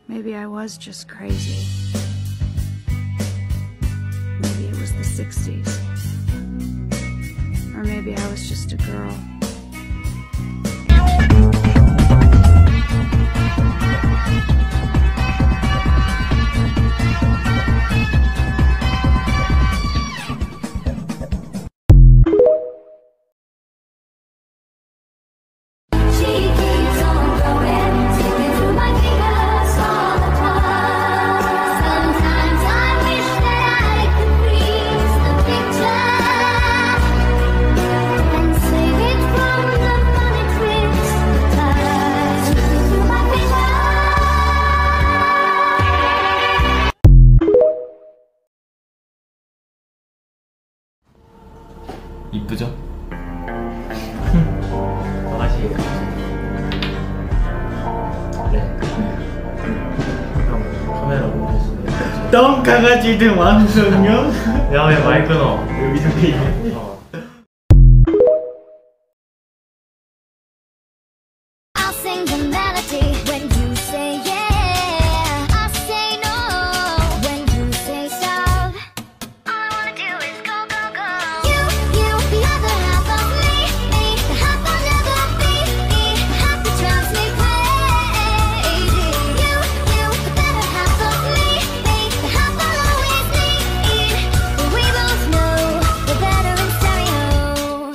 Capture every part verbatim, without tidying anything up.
Maybe I was just crazy. Maybe it was the sixties. Or maybe I was just a girl. 이쁘죠? 강아지예요. 네. 형 카메라 보면서 똥 강아지 등 완성형? 야 왜 마이크 넣어? 여기 저기 있네. 어. I'll sing the melody when you say yeah. I'll say no when you say stop. All I wanna do is go, go, go. You, you, the other half of me, me, the half I'll never be, me, the half that drives me crazy. You, you, the better half of me, me, the half I'll always need. But we both know we're better in stereo.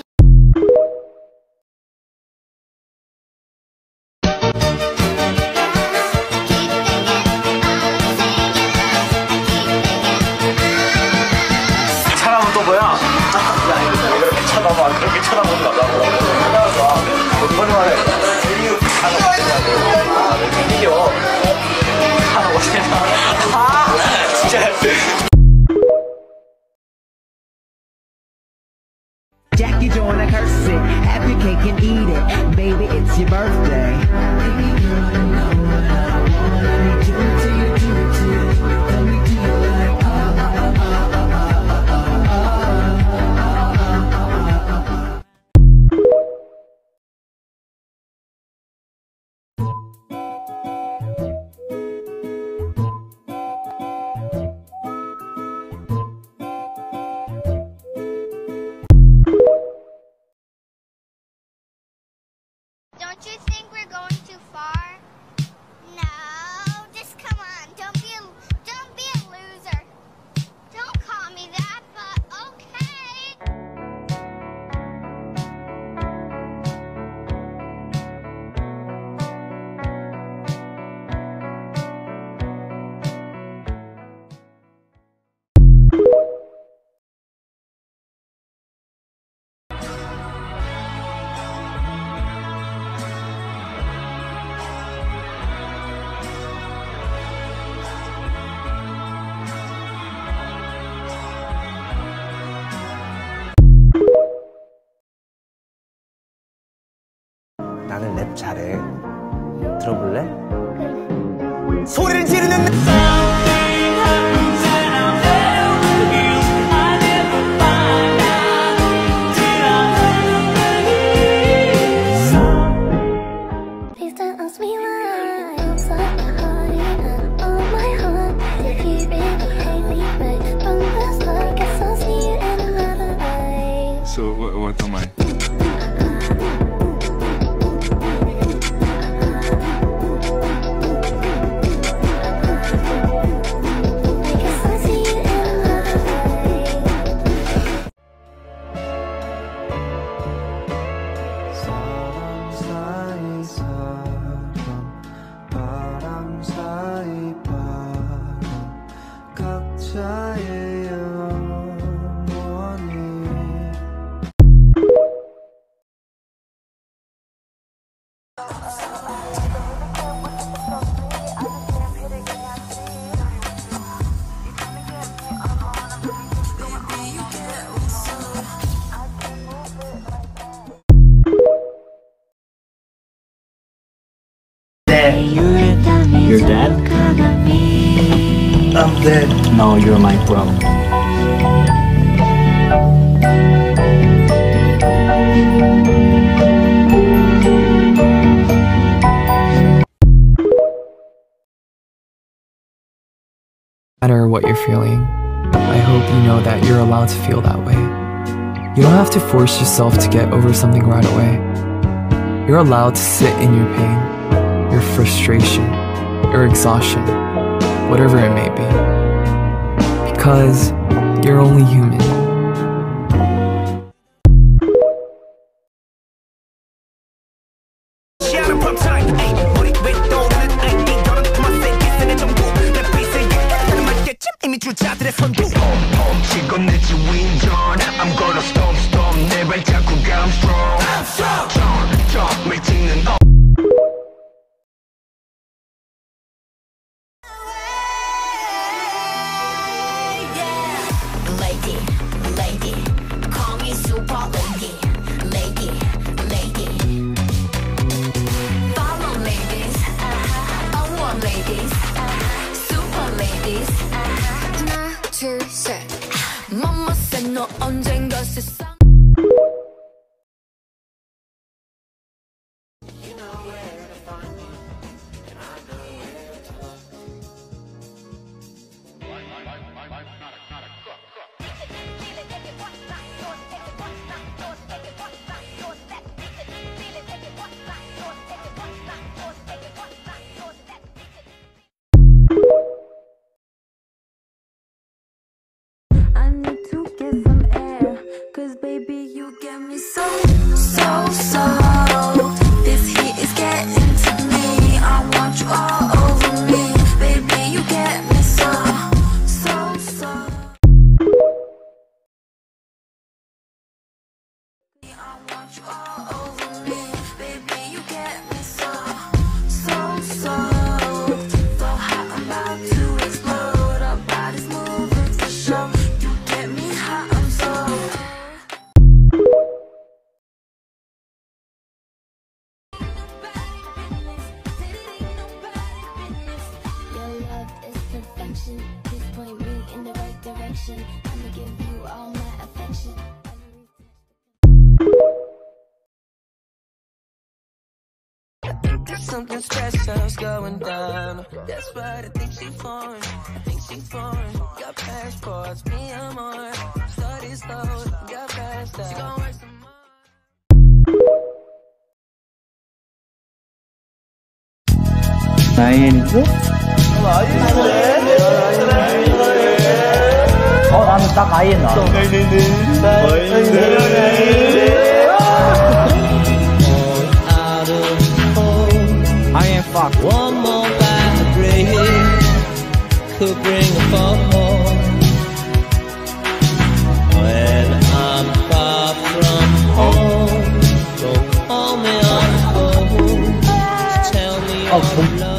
사람은 또 뭐야? 야 이거 이렇게 쳐다봐. 그렇게 쳐다보지 말라고. 쳐다봐. 몇 번을 해. 재미없 하는 거 있냐고. 아, 왜 이렇게 이겨? 하는 거 있냐? 아, 진짜. Jackie Joyner curse it, have your cake and eat it. Baby, it's your birthday. Baby, you wanna know what I want. Let me do it to you, do it to you. Let me do you like ah ah ah ah ah ah ah ah ah. Don't you think we're going too far? No, just come on. Don't be a, don't be a loser. Don't call me that, but okay. 나는 랩 잘해. 들어볼래? 소리를 지르는 Please don't ask me why. I'm so sorry, and all my heart. If you really hate me, but from the start, guess I'll see you in another way. So what, what am I? I guess I'll see you in another way. 사람 사이 사람 바람 사이 바람 각자의 영원히 You're dead? I'm dead. No, you're my bro. matter what you're feeling, I hope you know that you're allowed to feel that way. You don't have to force yourself to get over something right away. You're allowed to sit in your pain, your frustration, your exhaustion, whatever it may be. Because you're only human. I'm gonna storm, storm, 내 발자국 I'm strong, I'm strong, strong, strong, 물 찍는 어. Lady, lady, call me super lady, lady, lady. Follow ladies, uh-huh. I want ladies, uh-huh. Super ladies, uh-huh. 하나, 둘, 셋. Mama said 너 언젠가 세상. I need to get some air, cause baby you get me so, so, so. This heat is getting to me, I want you all over me. Baby you get me so, so, so. I want you all over me. Baby you get me so, so, so. So hot I'm about to explode, our bodies moving for sure. Get me hot, I'm so. Your love is perfection. Please point me in the right direction. I'ma give you all my affection. There's something special's going down. That's right, I think she foreign. I think she foreign. Got passports, me I'm on. Study slow, got past that. She gon' work some more. 나인이고? 어, 나는 딱 아이엔 나. I am fuck. One more bad break could bring a fall. When I'm far from home, don't call me on the phone. Just tell me you're alone.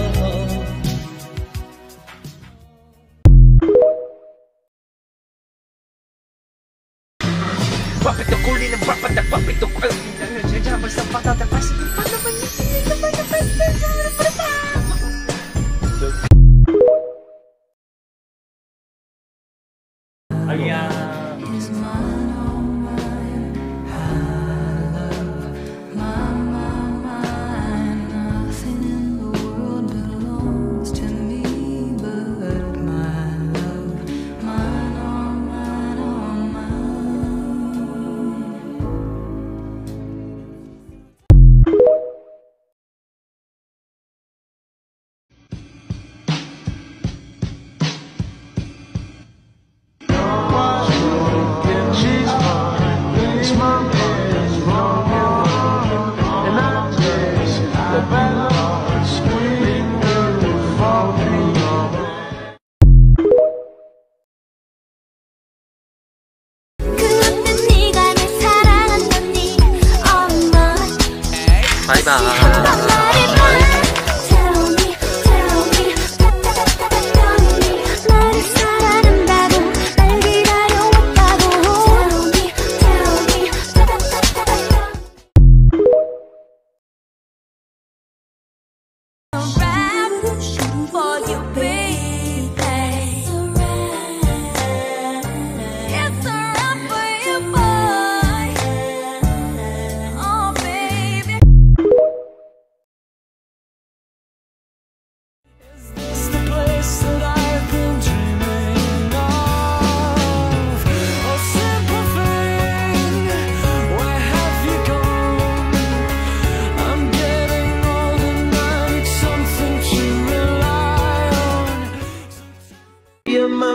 빡빡도 굴리는 빡빡다 빡빡도 굴리는 진짜 벌써 빠다다 빠시 아기야. Is mine, oh mine. My love, my, my, mine. Nothing in the world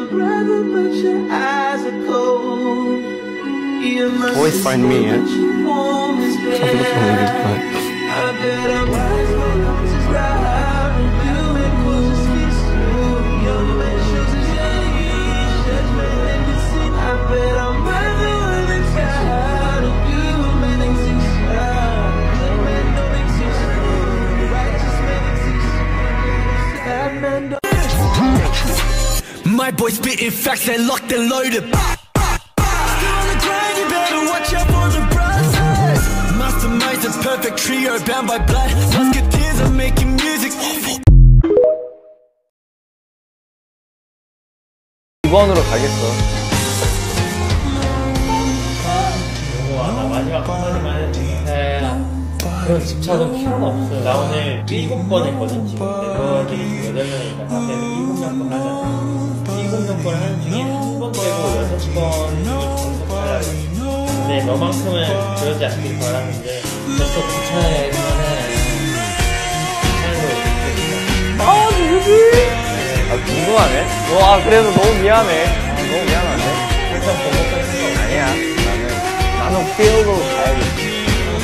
Always find me, yeah? I'm looking My boy spitting facts, they locked and loaded. Still on the grind, you better watch out for the brothers. Masterminds the perfect trio, bound by blood. Musketeers are making music. 이번으로 가겠어. 영호아, 나 마지막 한마디만 해도 그런 집착은 필요가 없어요. 나 오늘 일곱 번 했거든. 지금 멤버들이 여덟 명이니까 다 빼면 일곱 명 번 하잖아. 일곱 명 번 하는 중에 한 번 빼고 여섯 번을 계속 하려고 했어. 근데 너만큼은 그러지 않길 바라는데 벌써 귀찮아야지만 해. 아, 누구지? 아, 궁금하네? 와, 그래서 너무 미안해. 아, 너무 미안한데? 일단 번복할 생각 아니야. 나는, 나는 필드로 가야겠지.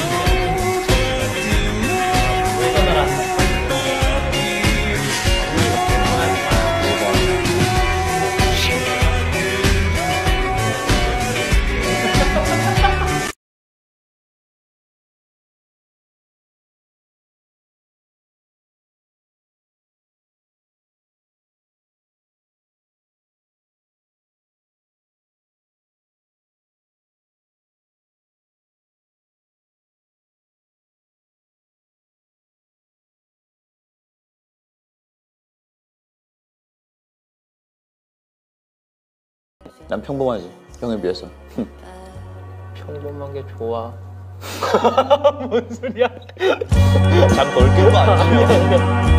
난 평범하지, 형에 비해서. 평범한 게 좋아. 뭔 소리야? 잠 덜 깬 거 아니야?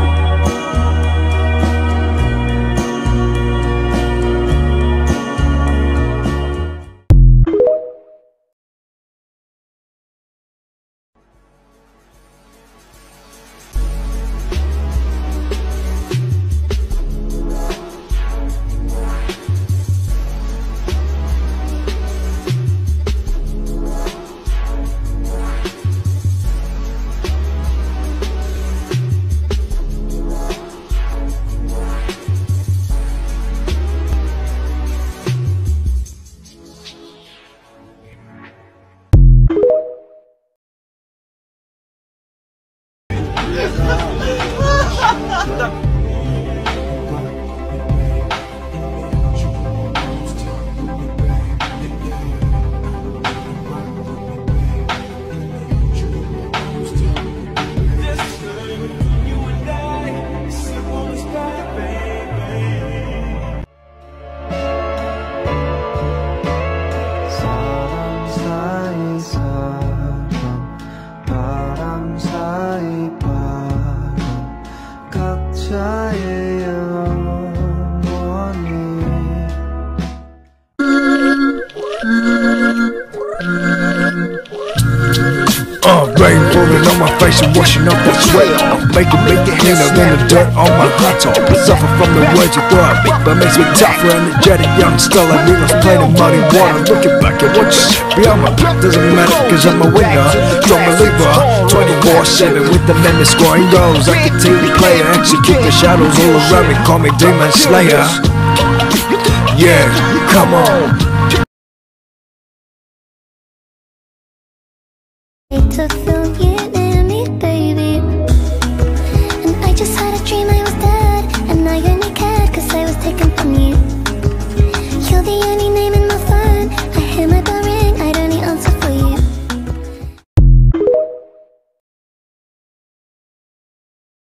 Uh, rain falling on my face and washing up the sweat. I'm making, making hands in the dirt on my laptop. Suffer from the words you throw at me, but makes me tougher, energetic, young, still like rivers playing in muddy water. Looking back at what's beyond my back doesn't matter, cause I'm a winner, strong believer. twenty-four seven with the men that's scoring goals. I can take the player, execute the shadows all around me, call me Demon Slayer. Yeah, come on. To feel you